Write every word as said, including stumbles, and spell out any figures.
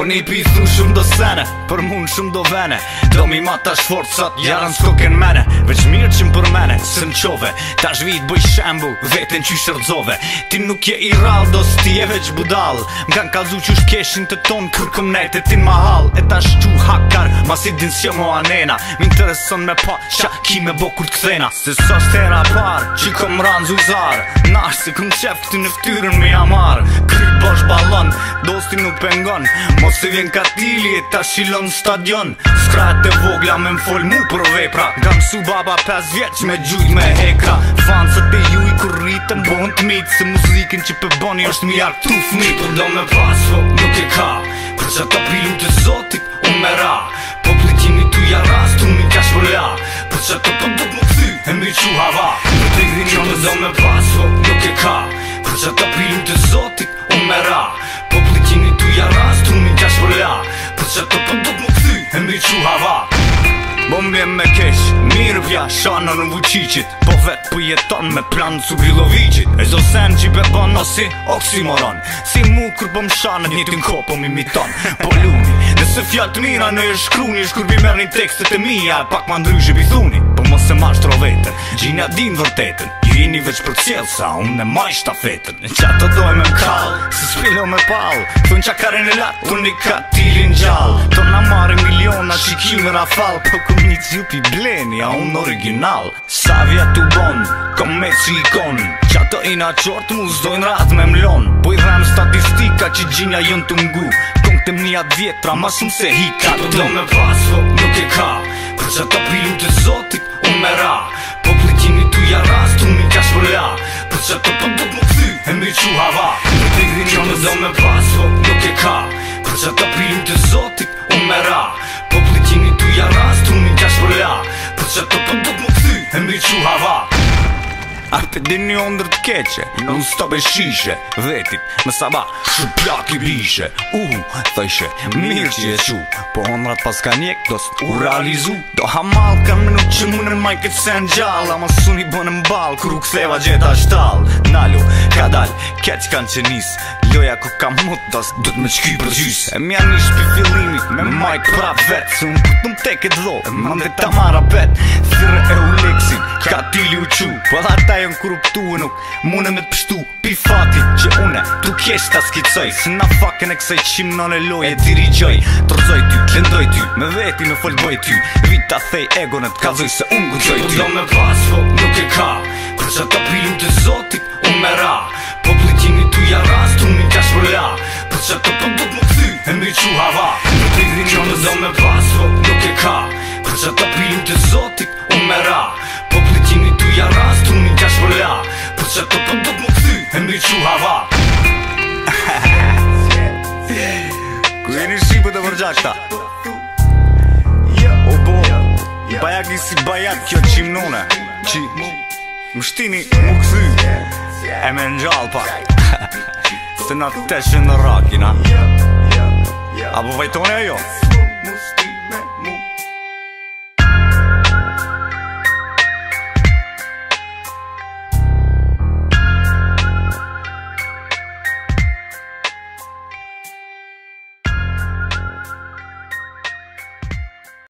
Po një pithu shumë do sene, për mund shumë do vene. Do mi ma ta shforcat, jarën s'koken mene. Veç mirë që më për mene, se më qove. Ta shvit bëj shembu, veten që shërdzove. Ti nuk je i raldo, s'ti je veç budal. M'kan kalzu që shkeshin të ton, kër këm nejte tin mahal. E ta shqu hakar, ma si din s'jo mo anena. M'intereson me pa, qa ki me bo kur t'kthena. Se sa shtera par, që kom ran zuzar. Nash se këm qef këty në ftyrën me jamar. Kryt bosh balon, dosti nuk pengon. Mos se vjen katili e ta shilon stadion. Skrat e vogla me m'fol mu për vepra. Nga mësu baba pes vjeq me gjujt me hekra. Fansët e ju i kur rritën bon t'mit. Se muzikin që përboni është mi ark tu fmit. Po do me pas, po nuk e ka. Për që ta prilu të zotit, unë me ra. Po plitjini tu ja rast, unë mi kash për la. Për që ta po do më këthy, e mi qu hava. Në të grin jo me do me pas, po nuk e ka. Për që ta prilu të zotit, unë me ra. Po plitjini tu ja rast, unë mi kash për la. Për që ta po do më këthy, e mi qu hava. Bombje me kesh, mirë vja, shanë në vuqicit. Po vet për jeton me planë su Grillovicit. E zdo sen që i bebon o si oksimoron. Si mu kër po më shanë një t'in ko po m'imiton. Po luni, nëse fjallë të mira në e shkruni. Shkur bi merë një tekstet e mija, pak ma ndryshe bi thuni. Po mos e mashtro vetën, gjinja din vërtetën. Ju jini veç për cjellë sa unë e maj shtafetën. Në qa të doj me m'kall, se s'pilo me pal. Thun qa kare në latë, unë i katilin gjall. To na mare miliona shikime rafal. Po këm një t'jupi bleni, a unë original. Sa vja t'u bon, kom me si ikon. Qa të ina qort mu zdojnë rat me mlon. Po i dhem statistika që gjinja jën të ngu. Kom të mnijat vjetra, ma shumë se hika. Po do me pas, po nuk e ka. Për që ta prilu të zotit, unë me ra. Po plitjini tu ja rast, unë mi kash për la. Për që ta po do më këthy, e mi qu hava. Në të grin jo me do me pas, po nuk e ka. Për që ta prilu të zotit, unë me ra. Po plitjini tu ja rast, unë mi kash për la. Për që ta po do më këthy, e mi qu hava. Arpe din një ondër t'keqe, nuk s'to be shishe. Vetit, me saba, shu plak i bishe. U, thëjshe, mirë që je qu. Po ondrat pas ka njek, do s'u realizu. Do hamal kan minut që mune maj këtë sen gjall. Ama sun i bënë m'bal, kër u ktheva gjeta shtall. Nalu, ka dal, keq kan që nis. Loja ku ka mut, do s'dut me qky për gjys. E mja një shpi fillimit, me majk prap vet. Se unë këtë më teket dho, e mande ta mara bet. Thire e u leksin, ka tili u qu. Po dha ta jon korruptu e nuk mune me t'pështu. Pi fatit që une tu kjesh ta skicoj. Se na faken e kësaj qimnon e loje dirigjoj. Tërzoj ty, klendoj ty, me veti me folboj ty. Vita thej ego në t'kallzoj se unë gudzoj ty. Po do me pas, po nuk e ka. Për që ta prilu të zotit, unë me ra. Po plitjini tu ja rast, unë mi kash për la. Për që ta po do më këthy, e mi qu hava. Në të grin jo me do me pas, po nuk e ka. Për që ta prilu të zotit, unë me ra. Po plitjini tu ja rast, unë mi kash për la. Për që ta po do më këthy, e mi qu hava. Ku jeni shqipët e vërgjashta? O bo, bajak një si bajak kjo qimnone. Qi, më shtini më këthy. E me n'gjall pak. Se na teshin në rakin, a? Apo vajtone ajo?